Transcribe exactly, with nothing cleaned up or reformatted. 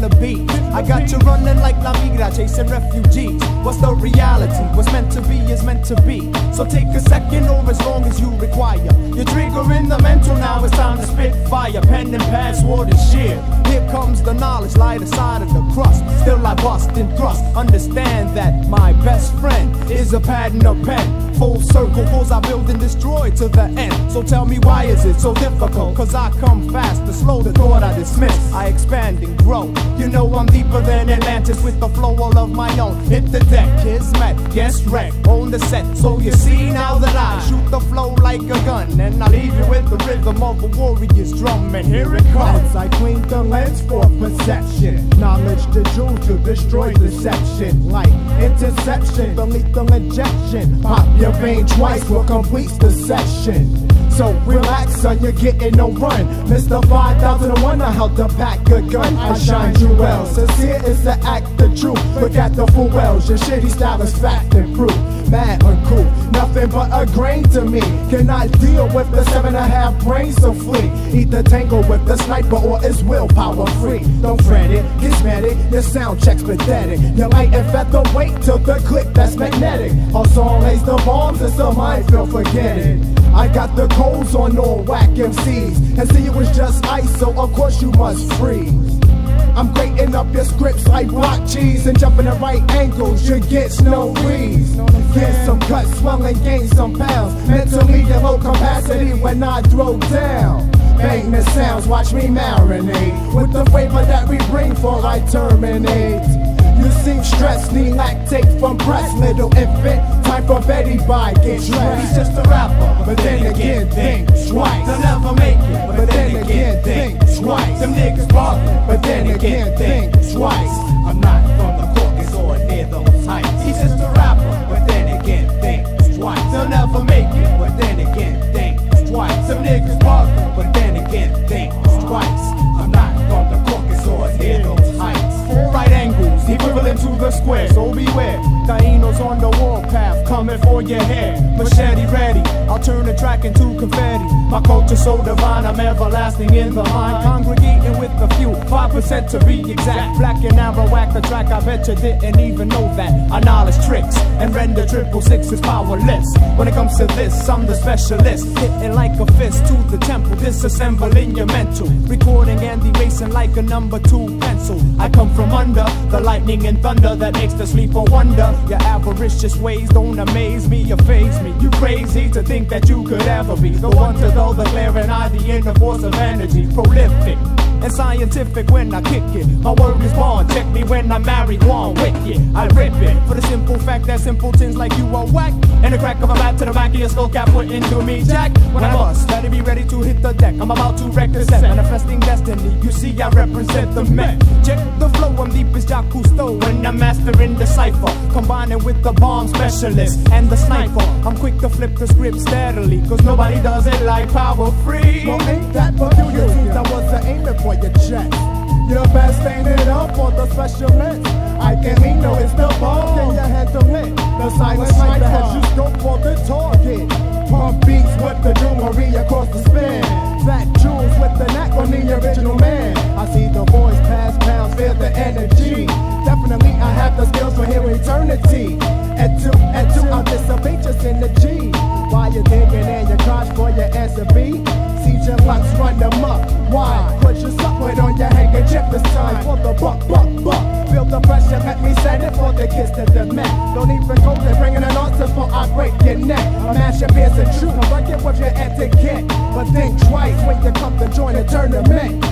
the beat. I got you running like La Migra, chasing refugees. What's the reality? What's meant to be is meant to be. So take a second or as long as you require. You're triggering the mental, now it's time to spit fire. Pen and pad, sword and shield. Here comes the knowledge, light aside of the crust. Still I bust and thrust. Understand that my best friend is a pad and a pen. Full circle goals I build and destroy to the end. So tell me, why is it so difficult? Cause I come fast, the slow, the thought I dismiss. I expand and grow. You know I'm deeper than Atlantis with the flow all of my own. Hit the deck, kismet, guest wreck, on the set. So you see now that I shoot the flow like a gun, and I leave you with the rhythm of a warrior's drum. And here it comes. I clean the lens for perception. Knowledge the jewel to destroy deception. Like interception, the lethal injection. Pop your vein twice will complete the session. So relax son, you're getting no run. Mister five thousand one, I held to pack a gun. I shine you well. Sincere is the act of truth. Forget the full wells. Your shitty style is fact and proof. Mad uncool, nothing but a grain to me. Cannot deal with the seven and a half brains so flee. Either tangle with the sniper or is willpower free. Don't fret it, gizmatic, your sound check's pathetic. Your light and featherweight till the click that's magnetic. Our song lays the bombs, it's a minefield, forget it. I got the codes on all whack M Cs. And see it was just ice, so of course you must freeze. I'm grating up your scripts like block cheese and jumping at right angles, you get no breeze. Get some gut swelling, gain some pounds. Mentally at low capacity when I throw down. Bang the sounds, watch me marinate with the flavor that we bring for I terminate. You seem stressed, need lactate from breast, little infant. Time for Betty Bye, get dressed. He's just a rapper, but then again, think twice. They'll never make it, but then again, think twice. Them niggas barking, but then again, think twice. I'm not from the Caucasus or near those heights. He's just a rapper, but then again, think twice. They'll never make it, but then again, think twice. Some niggas barking, but then again, think twice. I'm not from the Caucasus or near those heights. Four right angles, equivalent to the square, so beware. Taínos on the warpath, coming for your head. Machete ready, I'll turn the track into confetti. My culture so divine, I'm everlasting in the mind. Congregating with a few, five percent to be exact. Black and arrow whack the track, I bet you didn't even know that. I knowledge tricks and render triple sixes powerless. When it comes to this, I'm the specialist. Hitting like a fist to the temple, disassembling your mental. Recording and erasing like a number two pencil. I come from under the lightning and thunder that makes the sleeper wonder. Your avaricious ways don't amaze me or faze me. You crazy to think that you could ever be the one to dull the glare and eye the inner force of energy. Prolific and scientific when I kick it. My word is born, check me when I marry one wicked. I rip it for the simple fact that simpletons like you are whack. And the crack of a bat to the back of your skull cap put into me, Jack. When I bust, better be ready to hit the deck. I'm about to wreck the set, manifesting destiny. You see, I represent the Met. Check the flow, I'm deep as Jacques Cousteau, and I'm mastering the cipher, combining with the bomb specialist and the sniper. I'm quick to flip the script steadily, cause nobody does it like Power Free. Well, ain't that peculiar? I wasn't aiming for your chest. You're best staying it up for the specialist. I can lean, no, it's the ball. Can you handle it? The silent sniper has you scope for the target. Pump beats with the jewelry across the span. Fat jewels with the knack on the original man. I see the boys pass pounds, feel the energy. Definitely I have the skills for here eternity. And two, and two, I'll dissipate your synergy. While you're digging in your crotch for your answer B. See your locks run them up. Why? Put your supplement on your handkerchief this time for the buck, buck, buck. Feel the pressure, let me send it for the kiss to the mat. Don't even go there, bringing an answer for I break your neck. I mash your beers and truth, I'm working with your etiquette. But think twice when you come to join a tournament.